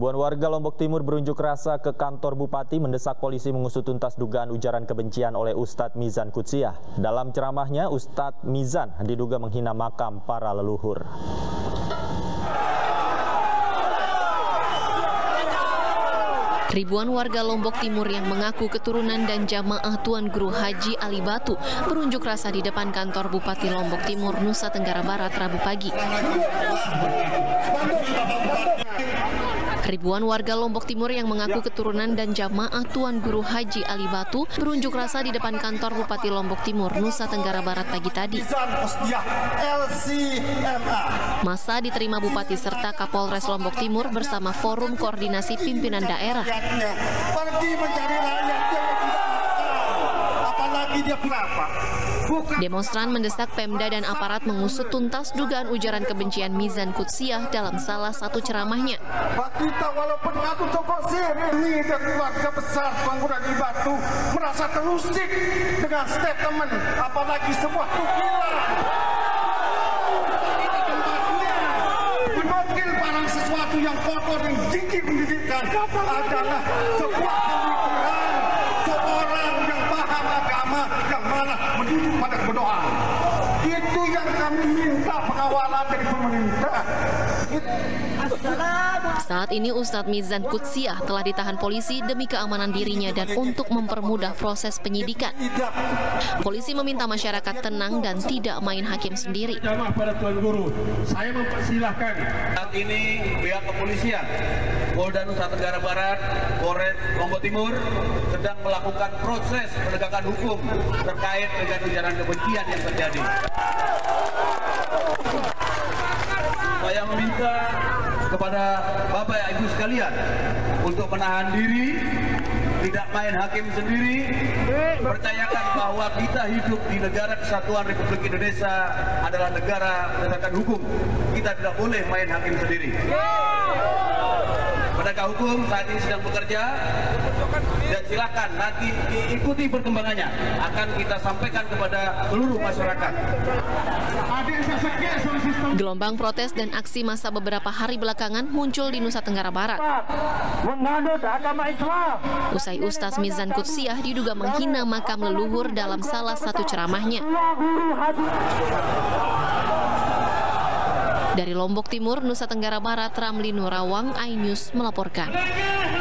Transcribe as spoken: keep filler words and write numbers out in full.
Ribuan warga Lombok Timur berunjuk rasa ke kantor Bupati mendesak polisi mengusut tuntas dugaan ujaran kebencian oleh Ustadz Mizan Qudsiyah. Dalam ceramahnya, Ustadz Mizan diduga menghina makam para leluhur. Ribuan warga Lombok Timur yang mengaku keturunan dan jamaah Tuan Guru Haji Ali Batu berunjuk rasa di depan kantor Bupati Lombok Timur, Nusa Tenggara Barat, Rabu pagi. Ribuan warga Lombok Timur yang mengaku keturunan dan jamaah Tuan Guru Haji Ali Batu berunjuk rasa di depan kantor Bupati Lombok Timur, Nusa Tenggara Barat pagi tadi. Masa diterima Bupati serta Kapolres Lombok Timur bersama Forum Koordinasi Pimpinan Daerah. Demonstran mendesak Pemda dan aparat mengusut tuntas dugaan ujaran kebencian Mizan Qudsiyah dalam salah satu ceramahnya. Kita walaupun aku tokoh sendiri dan keluarga besar Tuan Guru Ali Batu merasa terusik dengan statement, apalagi sebuah tukilan. Menukil barang sesuatu yang kotor dan jijik pendidikan adalah sebuah pemikiran seorang yang paham agama yang malah menuju pada berdoa. Itu yang kami minta pengawalan dari pemerintah. Saat ini Ustadz Mizan Qudsiyah telah ditahan polisi demi keamanan dirinya dan untuk mempermudah proses penyidikan. Polisi meminta masyarakat tenang dan tidak main hakim sendiri. Jamaah pada Tuan Guru, saya mempersilahkan. Saat ini pihak kepolisian Polda Nusa Tenggara Barat, Polres Lombok Timur sedang melakukan proses penegakan hukum terkait dengan ujaran kebencian yang terjadi. Saya meminta kepada Bapak Ibu sekalian untuk menahan diri, tidak main hakim sendiri, percayakan bahwa kita hidup di negara kesatuan Republik Indonesia adalah negara berdasarkan hukum. Kita tidak boleh main hakim sendiri. Penegak hukum saat ini sedang bekerja dan silakan nanti diikuti perkembangannya, akan kita sampaikan kepada seluruh masyarakat. Gelombang protes dan aksi massa beberapa hari belakangan muncul di Nusa Tenggara Barat. Usai Ustadz Mizan Qudsiyah diduga menghina makam leluhur dalam salah satu ceramahnya. Dari Lombok Timur, Nusa Tenggara Barat, Ramli Nurawang, iNews melaporkan.